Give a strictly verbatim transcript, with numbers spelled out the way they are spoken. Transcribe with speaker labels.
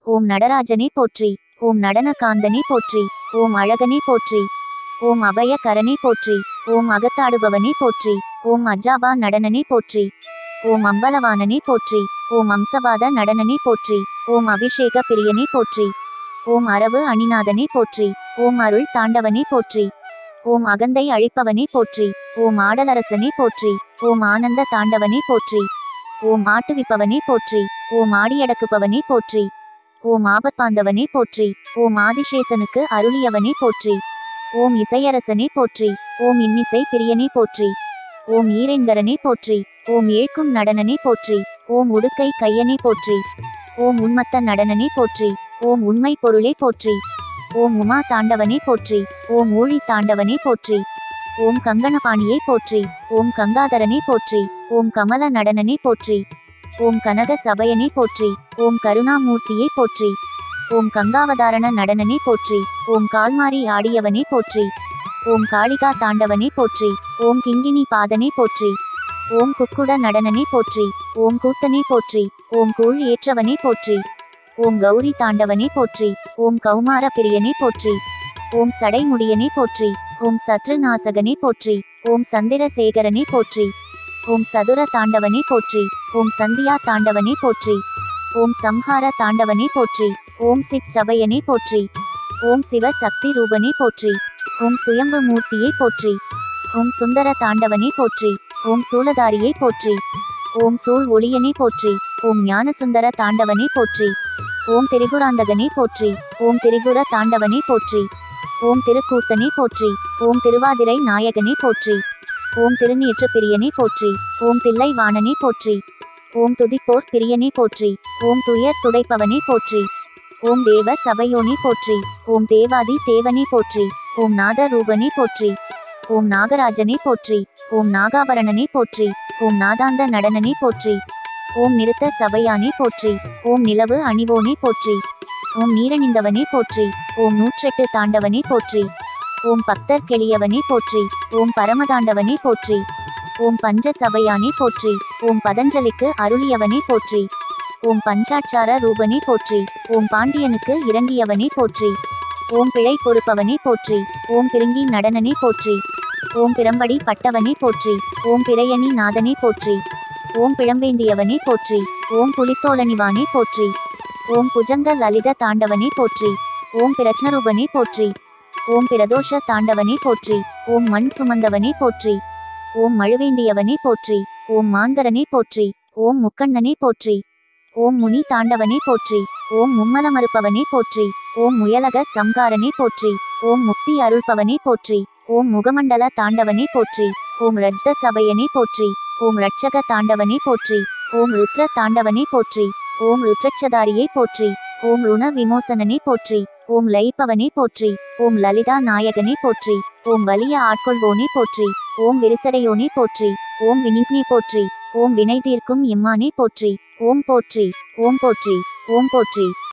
Speaker 1: ஓம் நடராஜனே போற்றி. ஓம் நடன காந்தனே போற்றி. ஓம் அழகனே போற்றி. ஓம் அபய கரனே போற்றி. ஓம் அகத்தாடுபவனே போற்றி. ஓம் அஜாபா நடனனே போற்றி. ஓம் அம்பலவானனே போற்றி. ஓம் அம்சபாத நடனனே போற்றி. ஓம் அபிஷேக பிரியனே போற்றி. ஓம் அரவு அணிநாதனே போற்றி. ஓம் அருள் தாண்டவனே போற்றி. ஓம் அகந்தை அழிப்பவனே போற்றி. ஓம் ஆடலரசனே போற்றி. ஓம் ஆனந்த தாண்டவனே போற்றி. ஓம் ஆட்டுவிப்பவனே போற்றி. ஓம் ஆடியடக்குபவனே போற்றி. ஓம் ஆபத்பாந்தவனே போற்றி. ஓம் ஆதிசேஷனுக்கு அருளியவனே போற்றி. ஓம் இசையரசனே போற்றி. ஓம் இன்னிசை பிரியனே போற்றி. ஓம் ஈரெண்கரனே போற்றி. ஓம் ஏழ்க்கும் நடனனே போற்றி. ஓம் உடுக்கை கையனே போற்றி. ஓம் உன்மத்த நடனனே போற்றி. ஓம் உண்மை பொருளே போற்றி. ஓம் உமா தாண்டவனே போற்றி. ஓம் ஊழி தாண்டவனே போற்றி. ஓம் கங்கணபாணியே போற்றி. ஓம் கங்காதரனே போற்றி. ஓம் கமல நடனனே போற்றி. ஓம் கனக சபயனே போற்றி. ஓம் கருணாமூர்த்தியே போற்றி. ஓம் கங்காவதாரண நடனனே போற்றி. ஓம் கால்மாரி ஆடியவனே போற்றி. ஓம் காளிகா தாண்டவனே போற்றி. ஓம் கிங்கினி பாதனே போற்றி. ஓம் குக்குட நடனனே போற்றி. ஓம் கூத்தனே போற்றி. ஓம் கூழ் ஏற்றவனே போற்றி. ஓம் கௌரி தாண்டவனே போற்றி. ஓம் கௌமார பிரியனே போற்றி. ஓம் சடைமுடியனே போற்றி. ஓம் சத்ருநாசகனே போற்றி. ஓம் சந்திரசேகரனே போற்றி. ஓம் சதுர தாண்டவனே போற்றி. ஓம் சந்தியா தாண்டவனே போற்றி. ஓம் சம்ஹார தாண்டவனே போற்றி. ஓம் சித் சபையனே போற்றி. ஓம் சிவ சக்தி ரூபனே போற்றி. ஓம் சுயம்பு மூர்த்தியே போற்றி. ஓம் சுந்தர தாண்டவனே போற்றி. ஓம் சூலதாரியே போற்றி. ஓம் சூழ் ஒளியனே போற்றி. ஓம் ஞானசுந்தர தாண்டவனே போற்றி. ஓம் திரிபுராந்தகனே போற்றி. ஓம் திரிபுர தாண்டவனே போற்றி. ஓம் திருக்கூத்தனே போற்றி. ஓம் திருவாதிரை நாயகனே போற்றி. ஓம் திருநீற்று பிரியனே போற்றி. ஓம் தில்லை வாணனே போற்றி. ஓம் துதிப்போர் பிரியனே போற்றி. ஓம் துயர் துடைப்பவனே போற்றி. ஓம் தேவ சபையோனே போற்றி. ஓம் தேவாதி தேவனே போற்றி. ஓம் நாத ரூபனே போற்றி. ஓம் நாகராஜனே போற்றி. ஓம் நாகாபரணனே போற்றி. ஓம் நாதாந்த நடனனே போற்றி. ஓம் நிறுத்த சபையானே போற்றி. ஓம் நிலவு அணிவோனே போற்றி. ஓம் நீரணிந்தவனே போற்றி. ஓம் நூற்றெட்டு தாண்டவனே போற்றி. ஓம் பக்தர் கெளியவனே போற்றி. ஓம் பரமதாண்டவனே போற்றி. ஓம் பஞ்ச சபையானே போற்றி. ஓம் பதஞ்சலிக்கு அருளியவனே போற்றி. ஓம் பஞ்சாட்சார ரூபனே போற்றி. ஓம் பாண்டியனுக்கு இறங்கியவனே போற்றி. ஓம் பிழை பொறுப்பவனே போற்றி. ஓம் பிருங்கி நடனனே போற்றி. ஓம் பிரம்படி பட்டவனே போற்றி. ஓம் பிறையணி நாதனே போற்றி. ஓம் பிழம்பேந்தியவனே போற்றி. ஓம் புலித்தோலணிவானே போற்றி. ஓம் புஜங்க லலித தாண்டவனே போற்றி. ஓம் பிரச்னரூபனே போற்றி. ஓம் பிரதோஷ தாண்டவனே போற்றி. ஓம் மண் சுமந்தவனே போற்றி. ஓம் மழுவேந்தியவனே போற்றி. ஓம் மாங்கரனே போற்றி. ஓம் முக்கண்ணனே போற்றி. ஓம் முனி தாண்டவனே போற்றி. ஓம் மும்மல மறுப்பவனே போற்றி. ஓம் முயலக சம்காரனே போற்றி. ஓம் முக்தி அருள்பவனே போற்றி. ஓம் முகமண்டல தாண்டவனே போற்றி. ஓம் ரஜ்த சபையனே போற்றி. ஓம் ரட்சக தாண்டவனே போற்றி. ஓம் ருத்ர தாண்டவனே போற்றி. ஓம் ருத்ரட்சதாரியே போற்றி. ஓம் ருண விமோசனனே போற்றி. ஓம் லயிப்பவனே போற்றி. ஓம் லலிதா நாயகனே போற்றி. ஓம் வலிய ஆட்கொள்வோனே போற்றி. ஓம் விரிசடையோனே போற்றி. ஓம் வினிக்னே போற்றி. ஓம் வினை தீர்க்கும் இம்மானே போற்றி. ஓம் போற்றி. ஓம் போற்றி. ஓம் போற்றி.